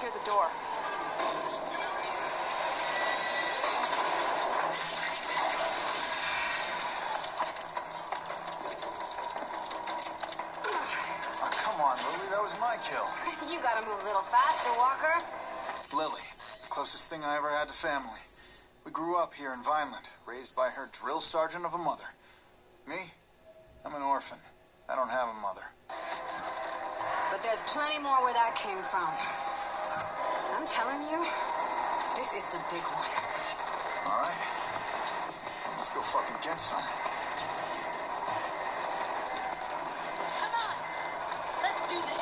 near the door. Oh, come on, Lily. That was my kill. You gotta move a little faster, Walker. Lily, closest thing I ever had to family. We grew up here in Vineland, raised by her drill sergeant of a mother. Me? I'm an orphan. I don't have a mother. But there's plenty more where that came from. I'm telling you, this is the big one. All right. Let's go fucking get some. Come on! Let's do this!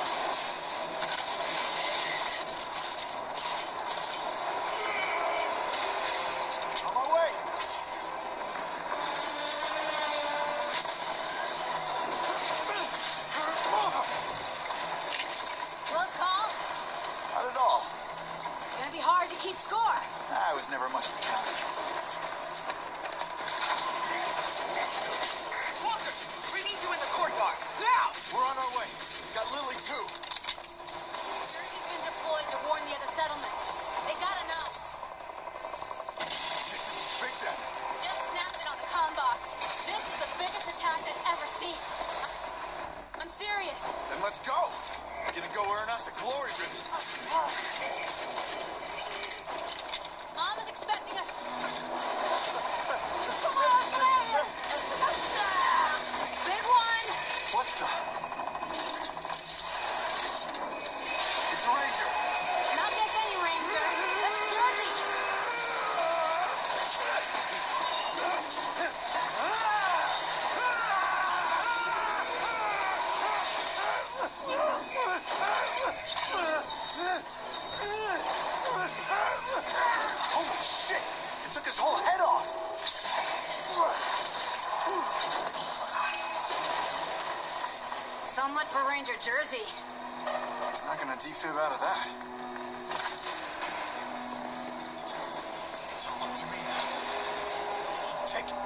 On my way! Close call? Not at all. It's gonna be hard to keep score. I was never much of a counter. Walker, we need you in the courtyard. Now! We're on our way. Got Lily, too. Jersey's been deployed to warn the other settlements. They gotta know. This is big then. Just snapped it on the comm box. This is the biggest attack I've ever seen. I'm serious. Then let's go. Gonna go earn us a glory ribbon. Mom is expecting us. Big one. What the? It's a ranger. Not just any ranger. That's Jersey. Holy shit! It took his whole head off. So much for Ranger Jersey. He's not gonna defib out of that. It's all up to me now. Take it.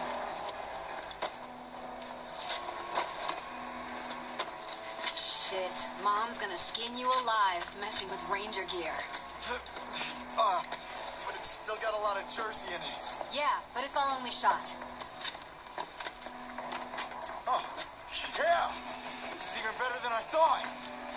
Shit, Mom's gonna skin you alive messing with Ranger gear. But it's still got a lot of Jersey in it. Yeah, but it's our only shot. Oh, yeah! This is even better than I thought.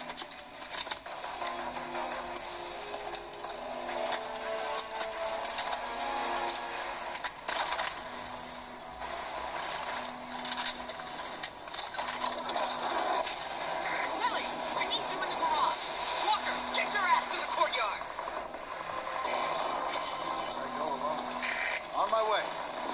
Lily, I need you in the garage. Walker, get your ass to the courtyard. Guess I go alone. On my way.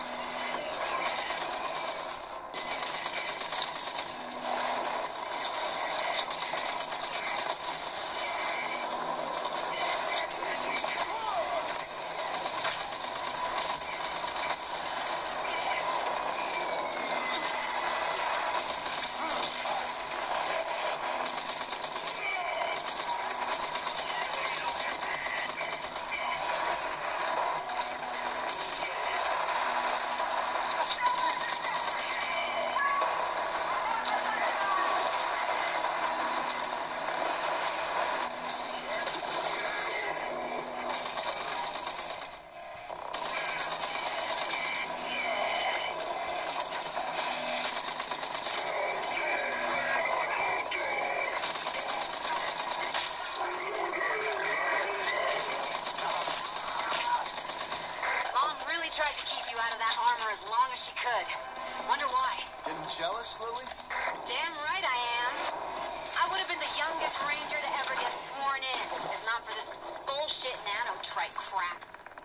Mom really tried to keep you out of that armor as long as she could. Wonder why. Getting jealous, Lily? Damn right I am. I would have been the youngest ranger to ever get sworn in, if not for this bullshit nanotrite crap.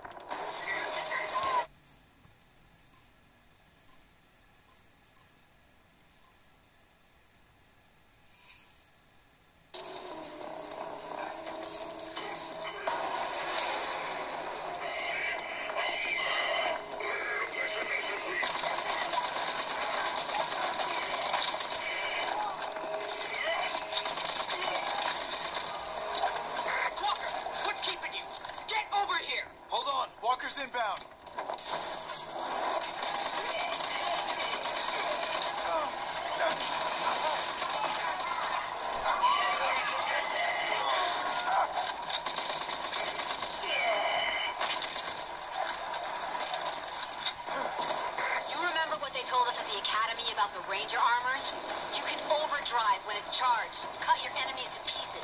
Walker, what's keeping you? Get over here. Hold on. Walker's inbound. Academy about the Ranger armors? You can overdrive when it's charged. Cut your enemies to pieces.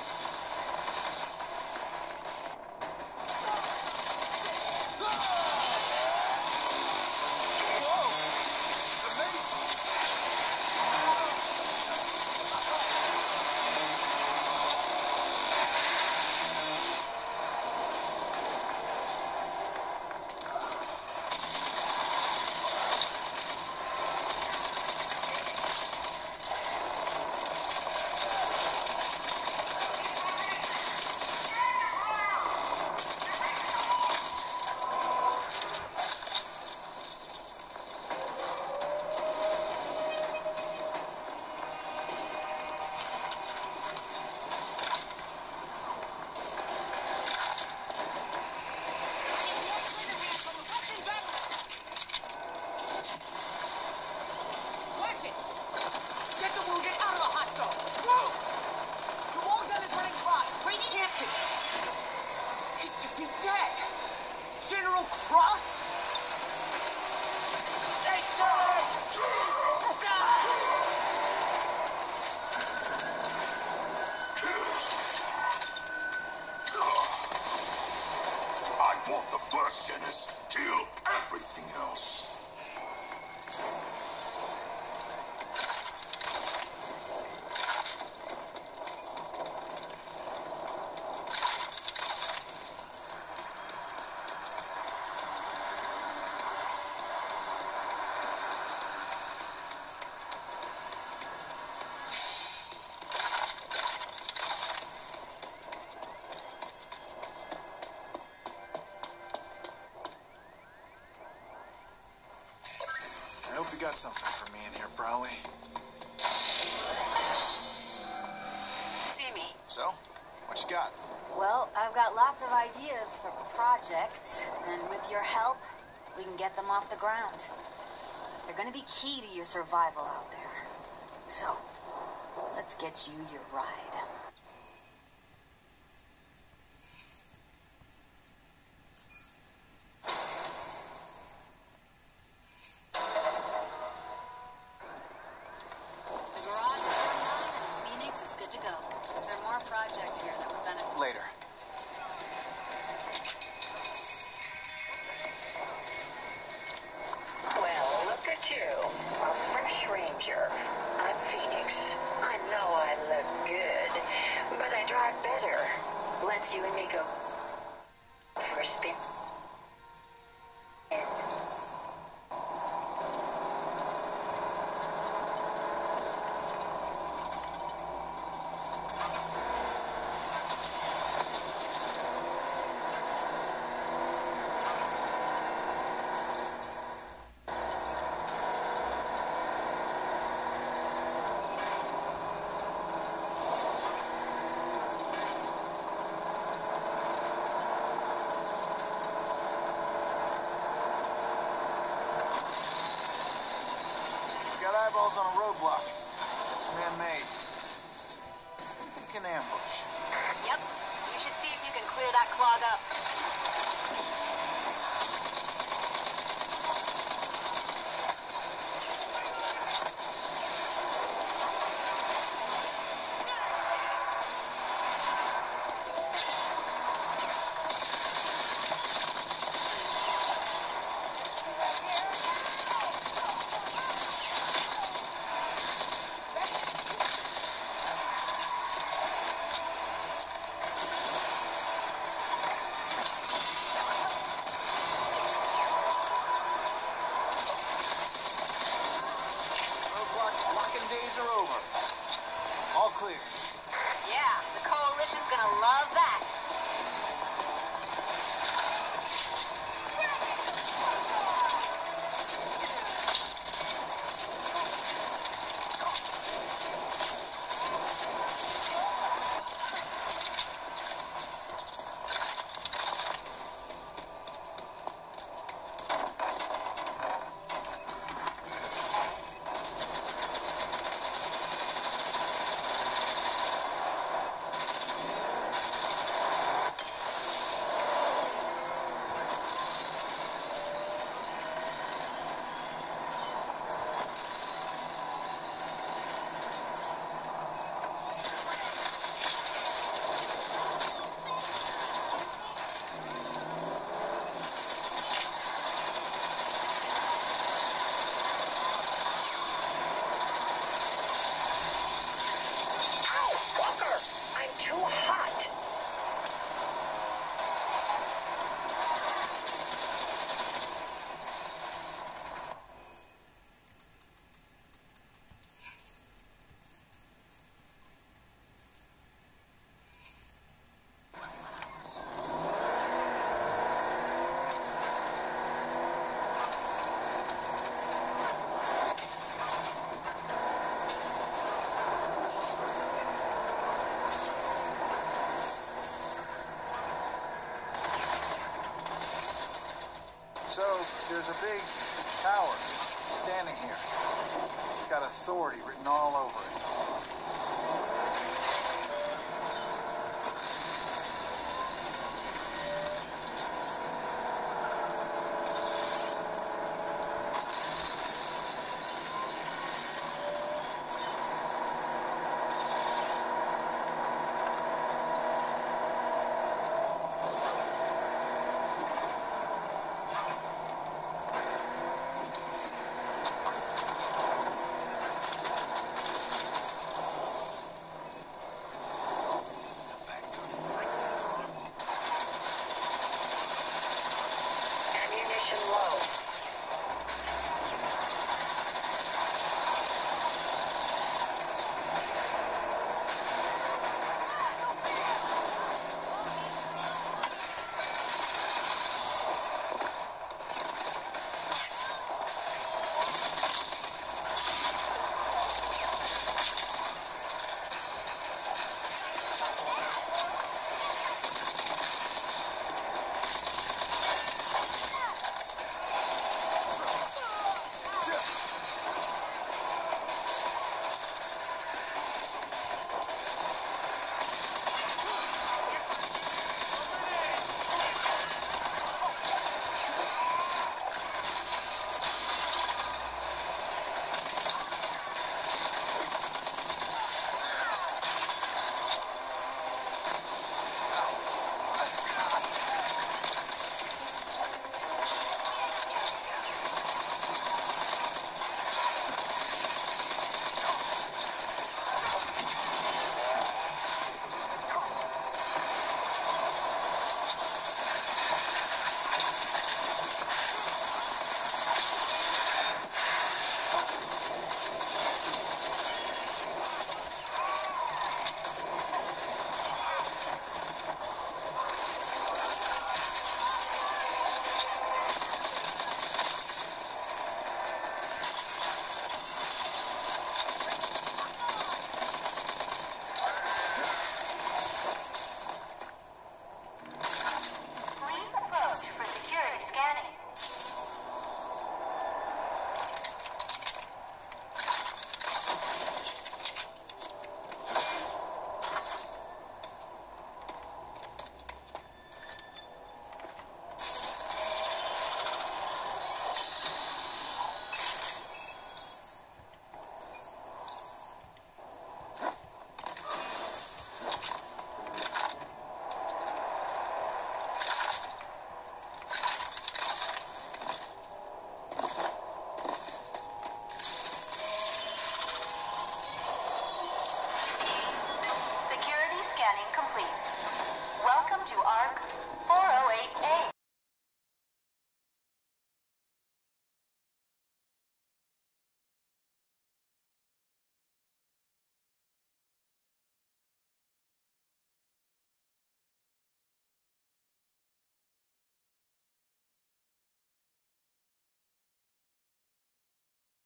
Whoa! This is amazing! General Cross? I want the first Genis. Kill everything else. I hope you got something for me in here, Browley. See me. So, what you got? Well, I've got lots of ideas for projects, and with your help, we can get them off the ground. They're gonna be key to your survival out there. So, let's get you your ride. The garage is online and Phoenix is good to go. There are more projects here that would benefit. Later. Well, look at you. A fresh ranger. I'm Phoenix. I know I look good, but I drive better. Let's you and me go for a spin. Got eyeballs on a roadblock. It's man-made. You can ambush. Yep. You should see if you can clear that clog up. Blocking days are over. All clear. Yeah, the Coalition's gonna love that. There's a big tower just standing here. It's got authority written all over it.